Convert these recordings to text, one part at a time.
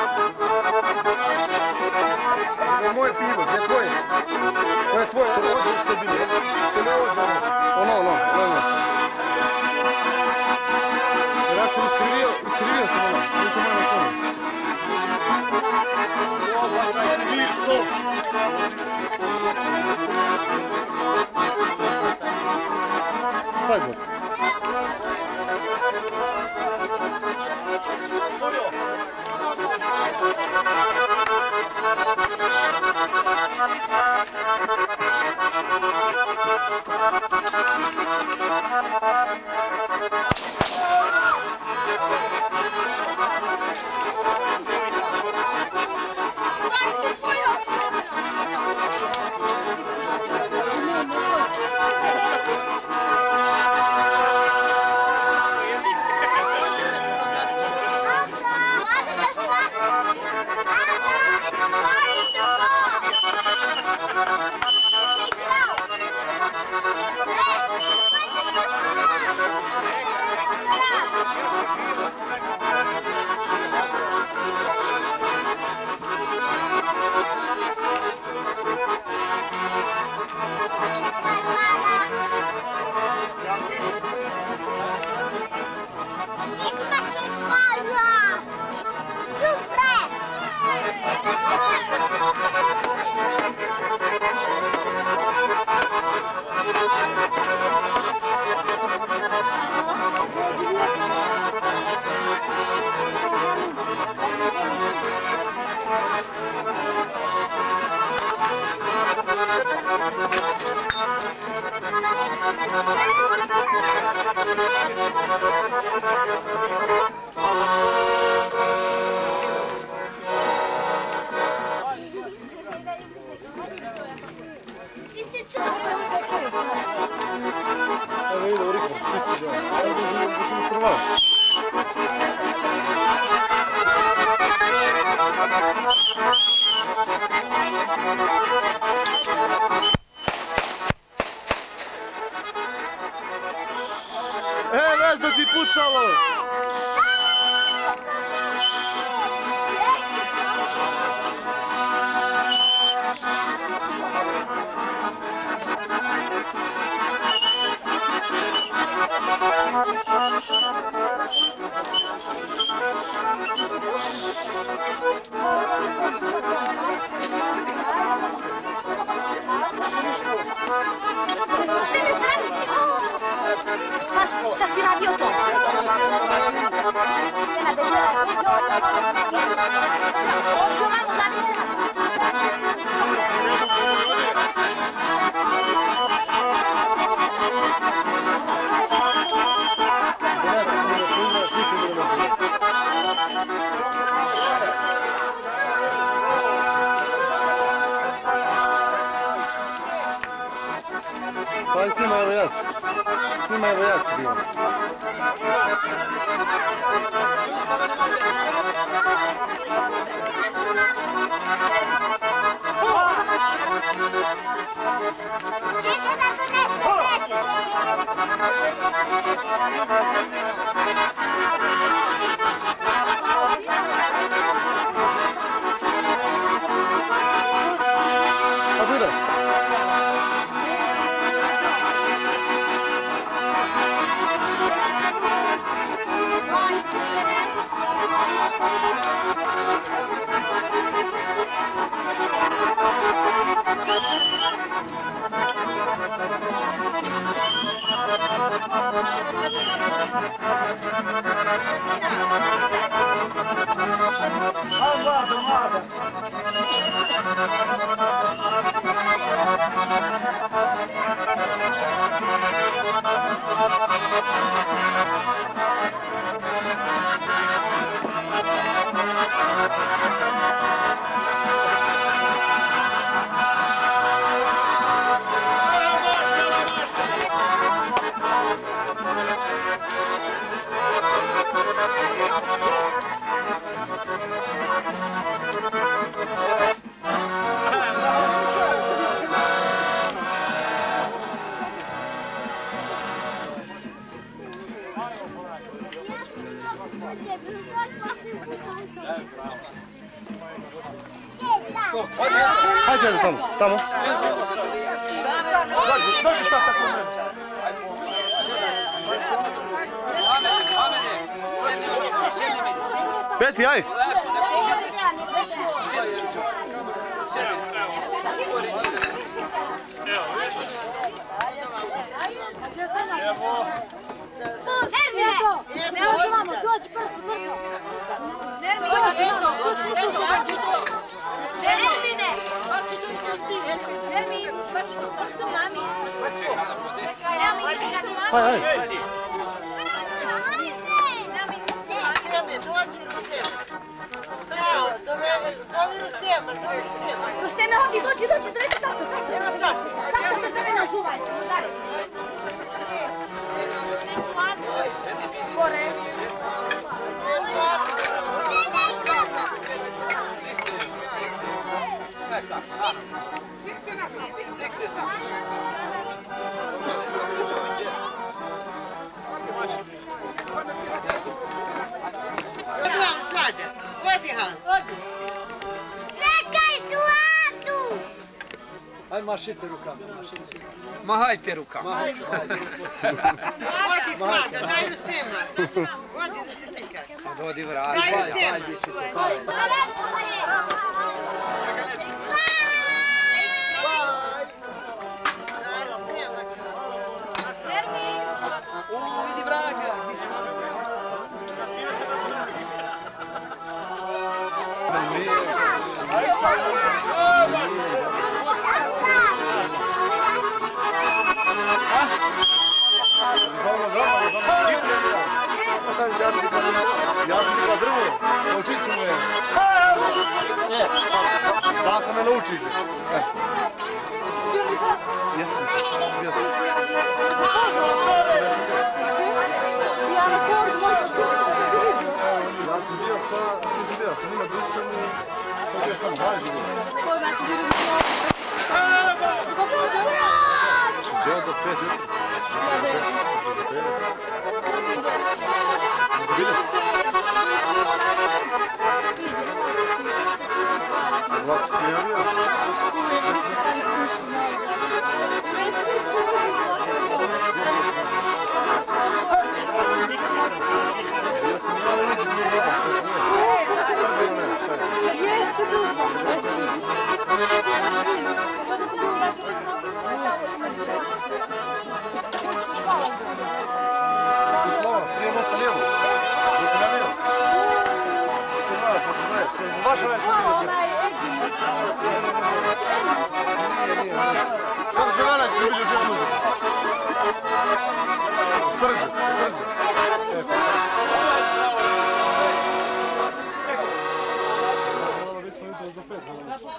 Ovo je moje pivo, gdje je tvoje? To je tvoje, ovo je što je bilo. To je ovo za ono. Ono. Jer ja sam iskrivio sam ono, nisam ono nastavio. Ovo sam se viso. Taj god. Već da ti pucalo! Šta si radio to? Ođe ovamo da mi se... Pa snimaj evo jaci. Snimaj evo jaci bilo. Čekaj da to ne pomeri! Kako ide? Guarda. Bravo. Hajde tamo, tamo. Dođi sad tako u mene. Peti, aj! Ne može vamo, dođi brzo, brzo. Dođi vamo, dođi tu. Nermine! Nermin! Vrcu mami! Haj, haj! Rusteme, hodi, dođi, zovite tato. Tato se zove na zuvaj. Gore. Odmah svade, odi Han. Čekaj tu Adu! Aj mašite rukama, Mahajte rukama. Odi svada, daj Rustema. Odi da se slika. Odi vrati. Daj Rustema. Vidi vraga. Ja sam tikla drvo, naučit ću mu je. Da, ako me naučite. Jesam se, jesam. Ja sam bio sa, s kim sam bio, sa njima Ducom i kako je tamo, hajde bilo. Gdje do 5 jutra? Vlad se smijavio? Ja sam imao uđu dvije ljubav, to je sve. Srbiju ne, šta je? Jeste dugo. Slova, prije mosta lijevo. Gdje sam ja bio? To je mlada, to se zove. To je za vaša već bilo. Nije. Kako se vana će biti u džep muzika? Srđe. Mi smo jutro do 5.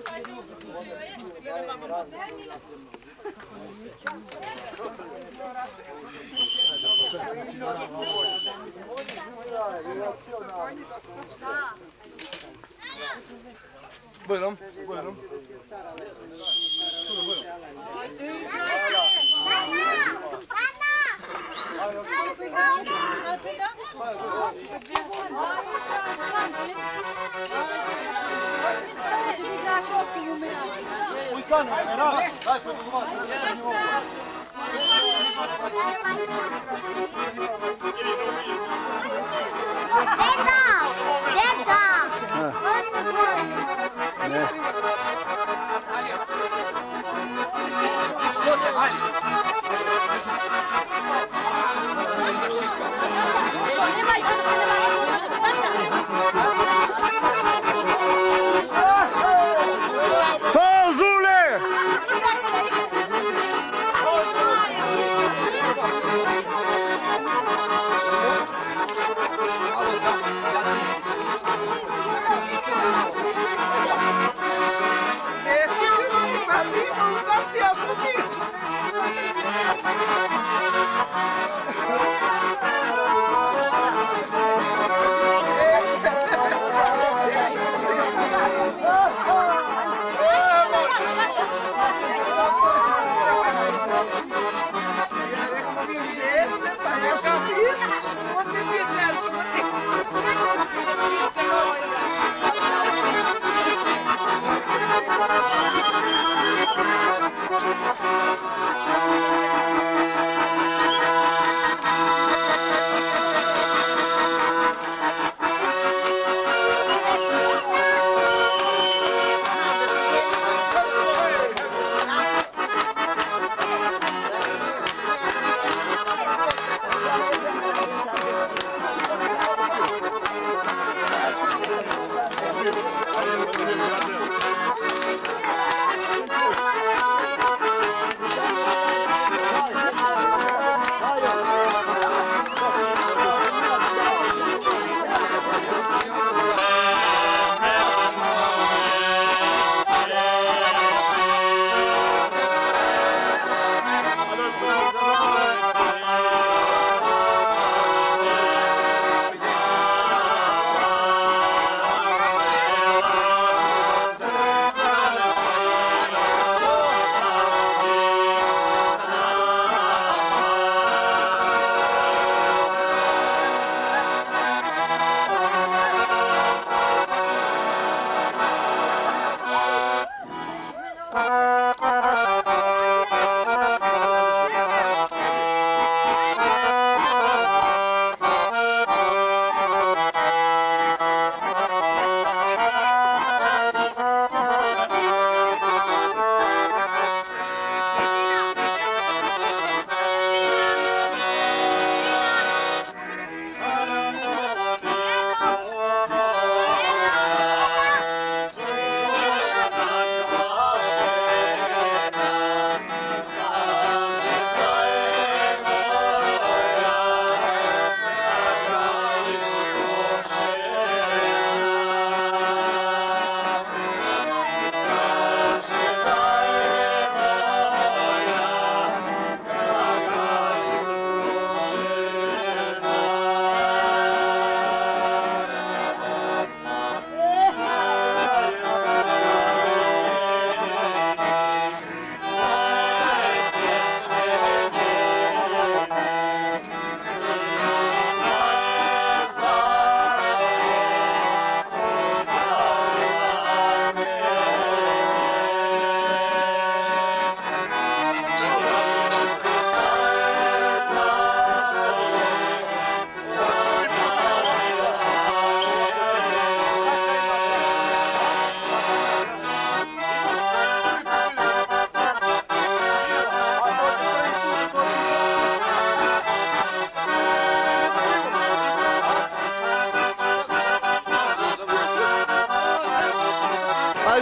Bujrom.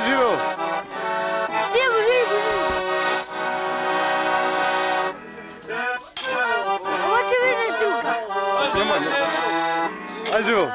živio. Živo, živo, živo. Ovo će vidjeti druga. Nemoj. Aj živo.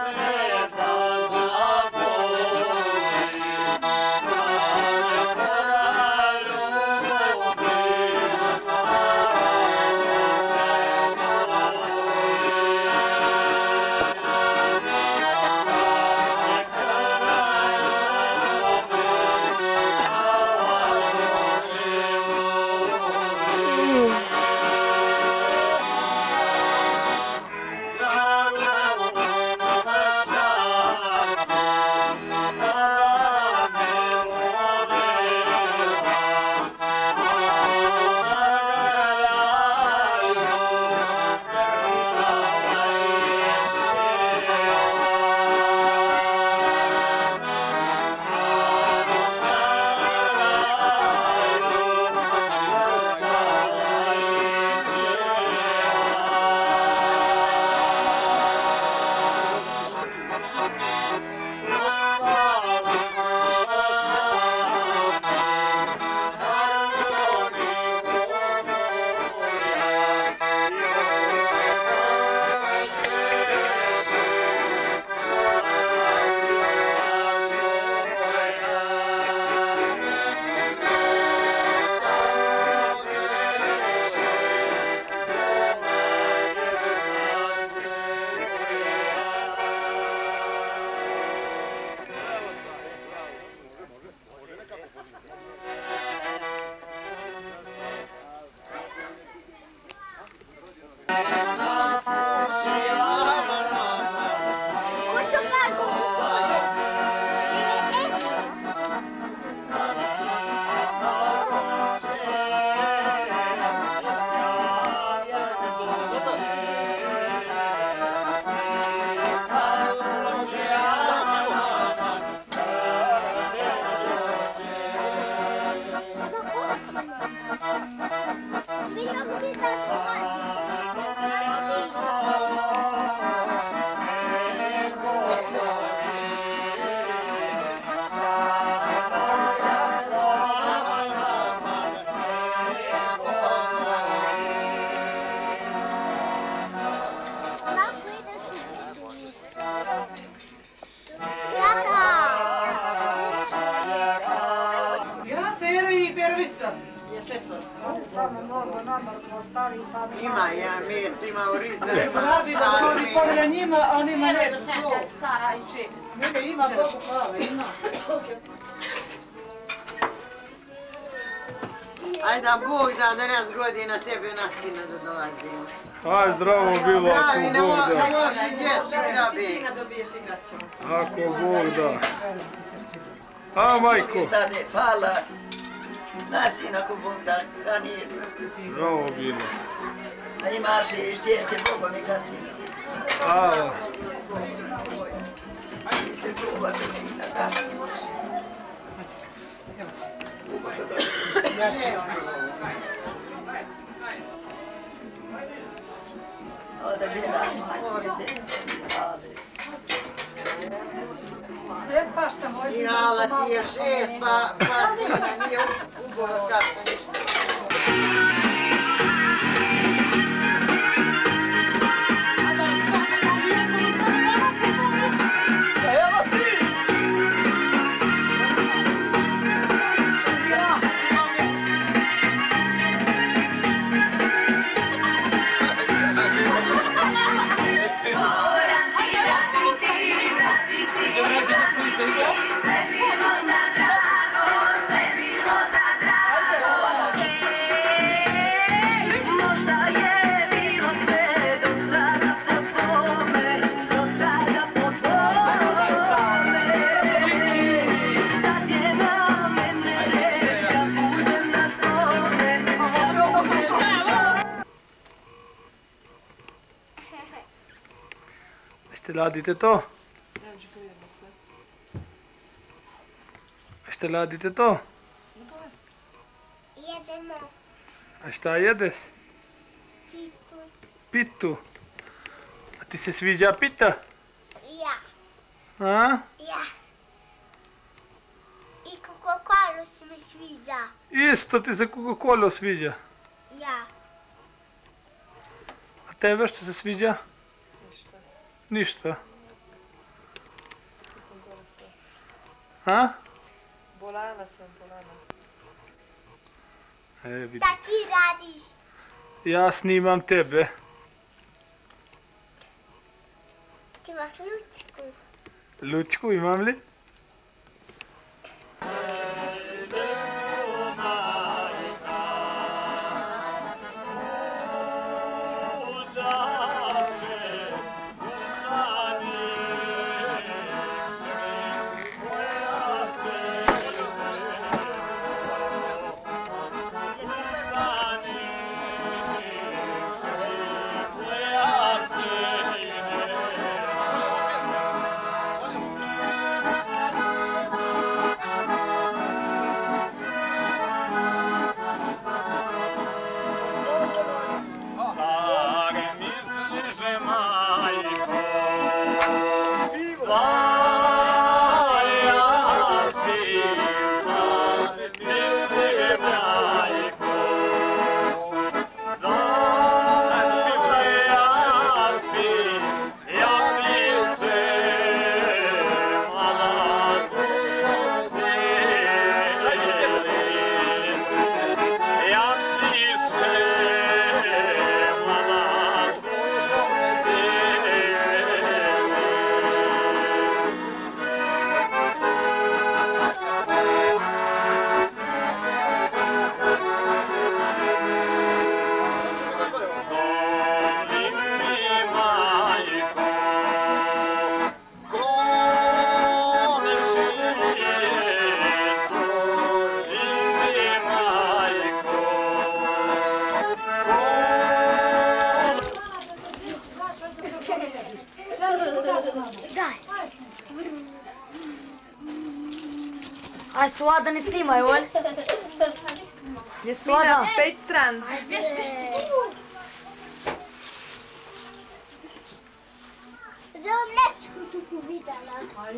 Samo mnogo namrtno starih pa... Ima, ja mes, ima u rizu. Rabi da govori povrja njima, a onima ne su to. Ne, ima Bogu hvala, ima. Ajde da Bog da 11 godina tebe na sina da dolazimo. Aj, zdravo bilo, ako Bog da. Na loši dječji grabi. Ako Bog da. A, majko. Sad je hvala. Na sina ko Bog da, ka nije srce. Zdravo bilo. A imaš i štijete Bogom i ka sina. A. Ajde se čuvate sina, da. Ovdje gledamo, hajde. Sinala ti je 6, pa sina nije ubolo kako ništa. Ste ladite to? Ste ladite to? Jedemo A šta jedeš? pitu. Pitu. A ti se sviđa pita? Ja, A? ja. I kako sviđa. Isto ti se Coca-Cola sviđa. Ja. A tebe što se sviđa? Ništa. A? Bolana sam, bolana. Vidite. Šta ti radiš? Ja snimam tebe. Ti imaš ljučku. Lučku imam li? Aj, Suada, ne snimaj, Olj. Jasmina, 5 stran. За млечко тук видела.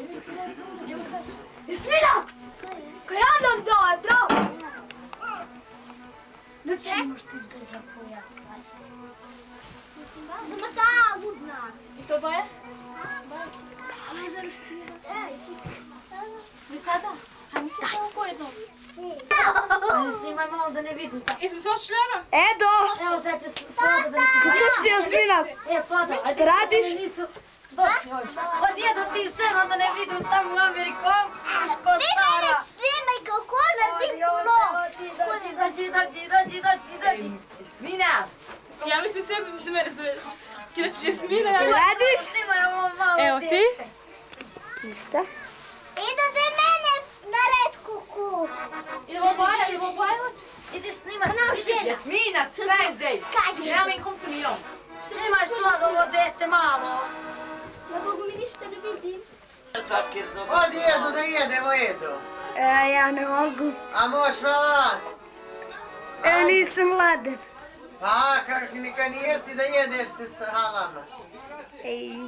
Jasmina! Kaj nam daje, prav? Znači imaš ti zgleda koja. Ама та лудна. I to boje? А може розпівати? Vi sada? A mi se ovo pojedno. Ajde, snimaj malo da ne vidim. Jesmo se očeli ono? Edo! Evo sad će Suada da ne snimaj. Gdje si, Jasmina? Suada, ajde. Radiš? Nisu došli hoće. Odjedu ti sem, onda ne vidim tamo u Amerikom. Ko stara. Snimaj kako na dimno. Dođi. Jasmina! Ja mislim sve da me razumiješ. Kirači Jasmina, ja Radiš? Snimaj ovo malo. Evo ti. Idu za mene na red kuku. Idemo oboje hoće. Ideš snimat. Jasmina, Thursday! Ja mi kom til Lyon. Snimaj Suada ovo dete malo. Na Bogu mi ništa ne vidim. Odi jedu da jedemo jedu. Ja ne mogu. A moš mala? Nisam ladan. Pa, kak neka nijesi da jedeš se s halama.